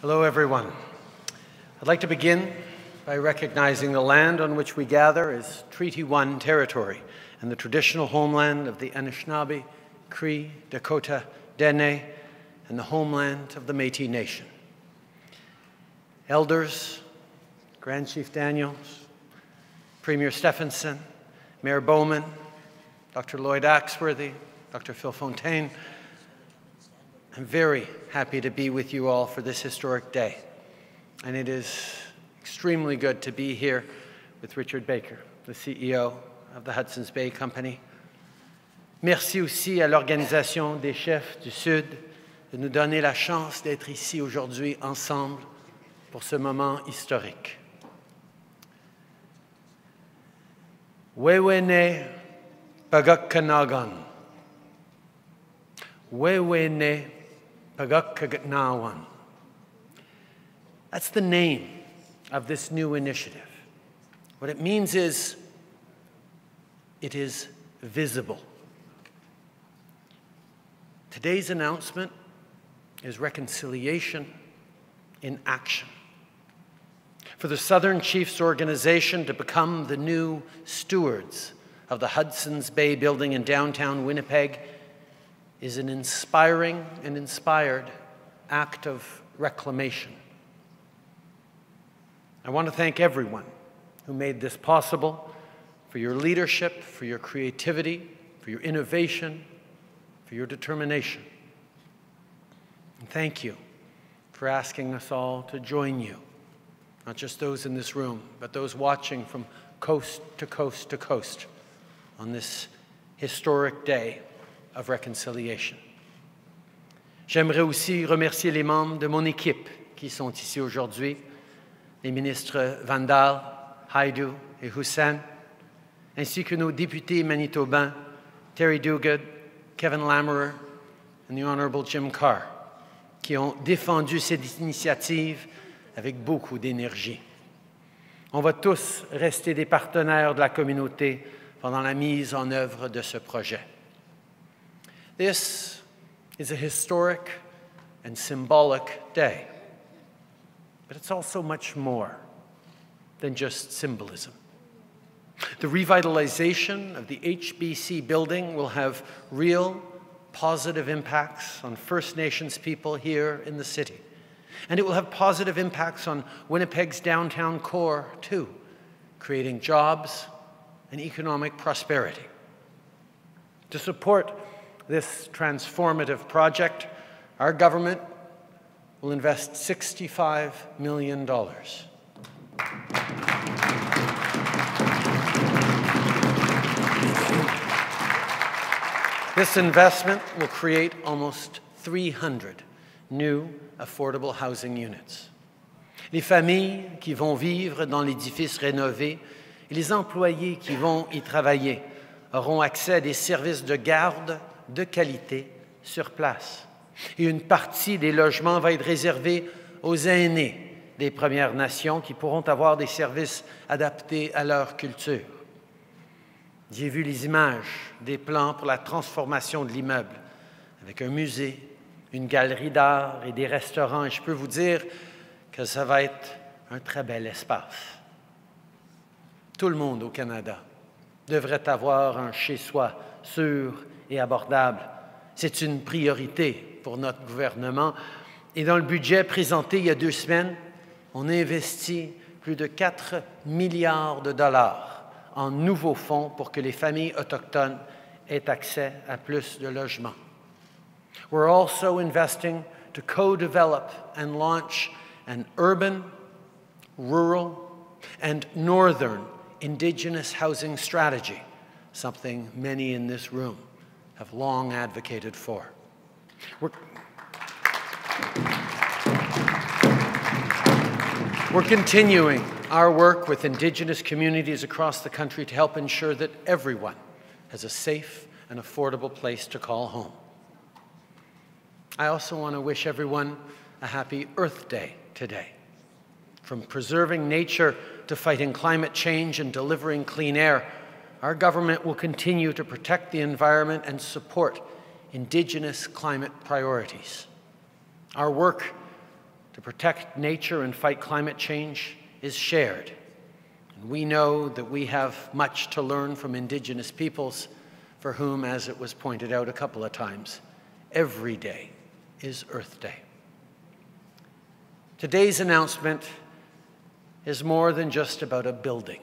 Hello, everyone. I'd like to begin by recognizing the land on which we gather is Treaty 1 territory and the traditional homeland of the Anishinaabe, Cree, Dakota, Dene, and the homeland of the Métis Nation. Elders, Grand Chief Daniels, Premier Stephenson, Mayor Bowman, Dr. Lloyd Axworthy, Dr. Phil Fontaine, I'm very happy to be with you all for this historic day. And it is extremely good to be here with Richard Baker, the CEO of the Hudson's Bay Company. Merci aussi à l'Organisation des chefs du Sud de nous donner la chance d'être ici aujourd'hui ensemble pour ce moment historique. Wewene Pagakanagan. Wewene Pagakagnawan. That's the name of this new initiative. What it means is it is visible. Today's announcement is reconciliation in action. For the Southern Chiefs Organization to become the new stewards of the Hudson's Bay building in downtown Winnipeg is an inspiring and inspired act of reclamation. I want to thank everyone who made this possible, for your leadership, for your creativity, for your innovation, for your determination. And thank you for asking us all to join you, not just those in this room, but those watching from coast to coast to coast on this historic day of reconciliation. J'aimerais aussi remercier les membres de mon équipe qui sont ici aujourd'hui, les ministres Vandal, Hajdu et Hussen, ainsi que nos députés manitobains Terry Duguid, Kevin Lamoureux and the Honourable Jim Carr, qui ont défendu cette initiative avec beaucoup d'énergie. On va tous rester des partenaires de la communauté pendant la mise en œuvre de ce projet. This is a historic and symbolic day, but it's also much more than just symbolism. The revitalization of the HBC building will have real positive impacts on First Nations people here in the city. And it will have positive impacts on Winnipeg's downtown core, too, creating jobs and economic prosperity. To support this transformative project, our government will invest $65 million. This investment will create almost 300 new affordable housing units. Les familles qui vont vivre dans l'édifice rénové et les employés qui vont y travailler auront accès à des services de garde de qualité sur place. Et une partie des logements va être réservée aux aînés des Premières Nations qui pourront avoir des services adaptés à leur culture. J'ai vu les images des plans pour la transformation de l'immeuble avec un musée, une galerie d'art et des restaurants. Et je peux vous dire que ça va être un très bel espace. Tout le monde au Canada devrait avoir un chez-soi sûr et abordable. C'est une priorité pour notre gouvernement. Et dans le budget présenté il y a 2 semaines, on a investi plus de 4 milliards de dollars en nouveaux fonds pour que les familles autochtones aient accès à plus de logements. We're also investing to co-develop and launch an urban, rural, and northern Indigenous housing strategy, something many in this room have long advocated for. We're continuing our work with Indigenous communities across the country to help ensure that everyone has a safe and affordable place to call home. I also want to wish everyone a happy Earth Day today. From preserving nature to fighting climate change and delivering clean air, our government will continue to protect the environment and support Indigenous climate priorities. Our work to protect nature and fight climate change is shared. And we know that we have much to learn from Indigenous peoples for whom, as it was pointed out a couple of times, every day is Earth Day. Today's announcement is more than just about a building.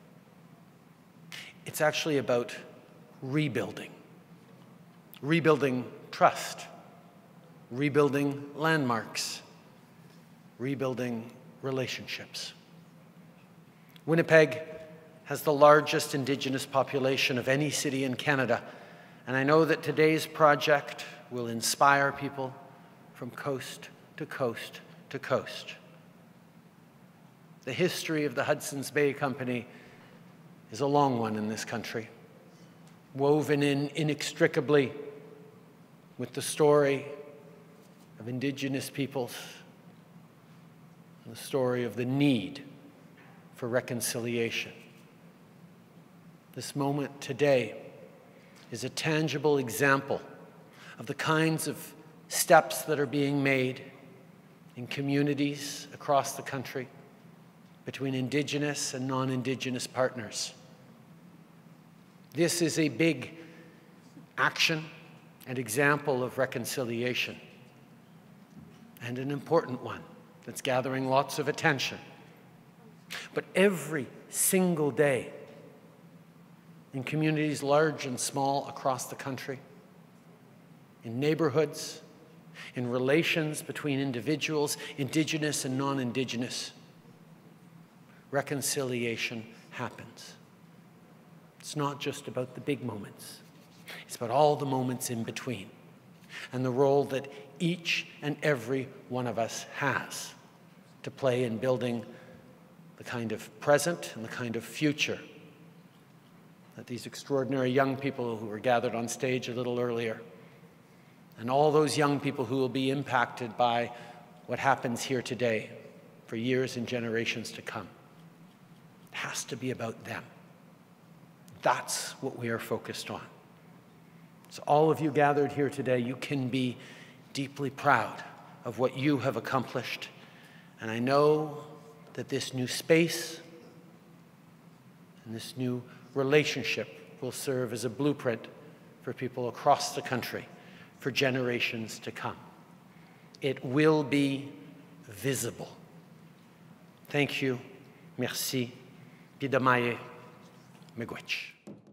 It's actually about rebuilding. Rebuilding trust, rebuilding landmarks, rebuilding relationships. Winnipeg has the largest Indigenous population of any city in Canada, and I know that today's project will inspire people from coast to coast to coast. The history of the Hudson's Bay Company is a long one in this country, woven in inextricably with the story of Indigenous peoples and the story of the need for reconciliation. This moment today is a tangible example of the kinds of steps that are being made in communities across the country between Indigenous and non-Indigenous partners. This is a big action and example of reconciliation, and an important one that's gathering lots of attention. But every single day, in communities large and small across the country, in neighborhoods, in relations between individuals, Indigenous and non-Indigenous, reconciliation happens. It's not just about the big moments. It's about all the moments in between, and the role that each and every one of us has to play in building the kind of present and the kind of future that these extraordinary young people who were gathered on stage a little earlier, and all those young people who will be impacted by what happens here today for years and generations to come. It has to be about them. That's what we are focused on. So all of you gathered here today, you can be deeply proud of what you have accomplished. And I know that this new space and this new relationship will serve as a blueprint for people across the country for generations to come. It will be visible. Thank you. Merci. Pidamaye Miigwech.